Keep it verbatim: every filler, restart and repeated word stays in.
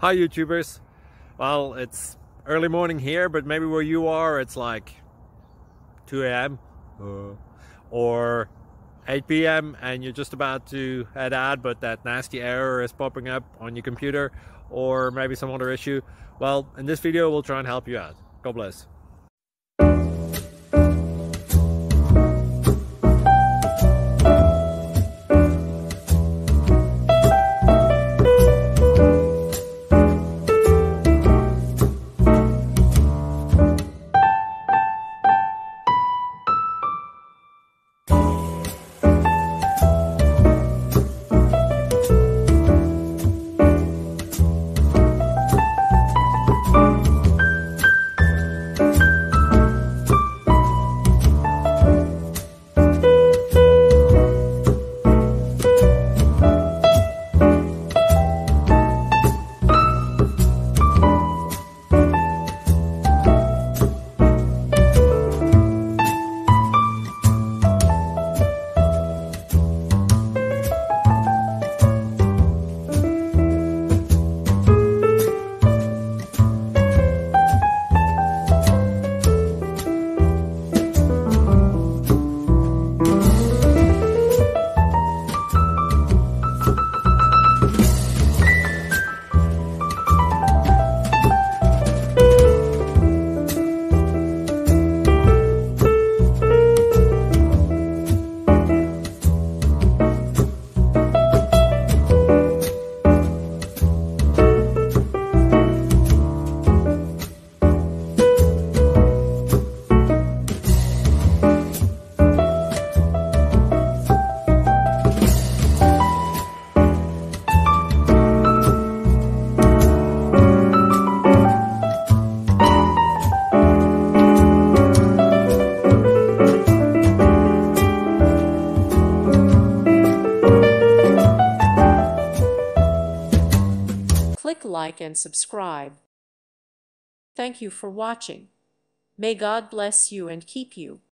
Hi YouTubers. Well, it's early morning here, but maybe where you are it's like two A M uh, or eight P M and you're just about to head out, but that nasty error is popping up on your computer, or maybe some other issue. Well, in this video we'll try and help you out. God bless. Click like and subscribe. Thank you for watching. May God bless you and keep you.